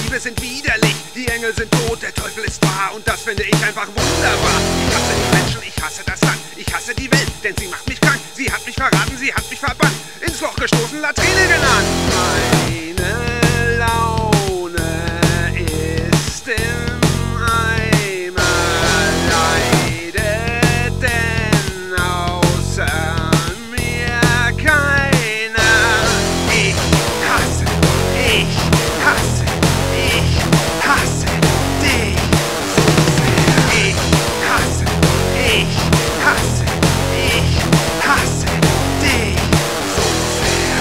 Liebe sind widerlich, die Engel sind tot, der Teufel ist wahr und das finde ich einfach wunderbar. Ich hasse die Menschen, ich hasse das Land, ich hasse die Welt, denn sie macht mich krank. Sie hat mich verraten, sie hat mich verbannt, ins Loch gestoßen, Latrine genannt. Meine Laune ist im Eimer, leidet denn außer mir keiner. Ich hasse dich so sehr. Ich hasse dich so sehr.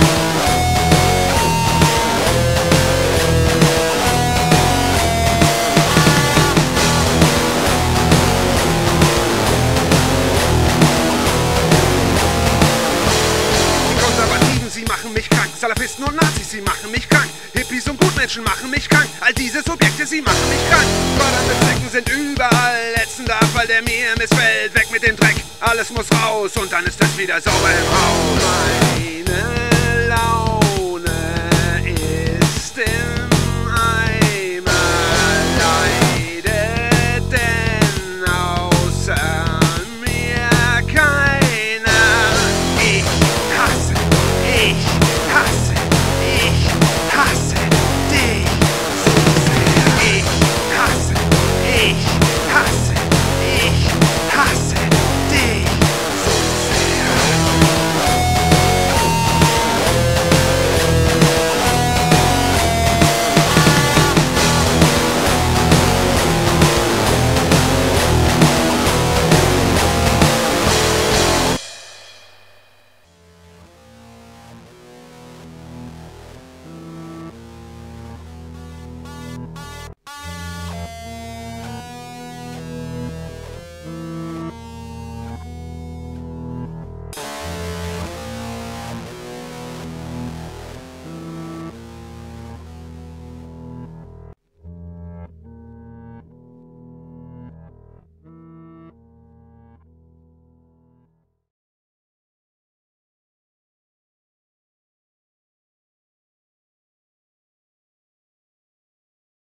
Die Konservativen, sie machen mich krank. Salafisten und Nazis, sie machen mich krank. Hippies und Gutmenschen machen mich krank. All diese Subjekte, sie machen mich krank. Fördernde Flecken sind überall. Ätzender Abfall, der mir missfällt. Weg mit dem Dreck, alles muss raus und dann ist es wieder sauber im Haus.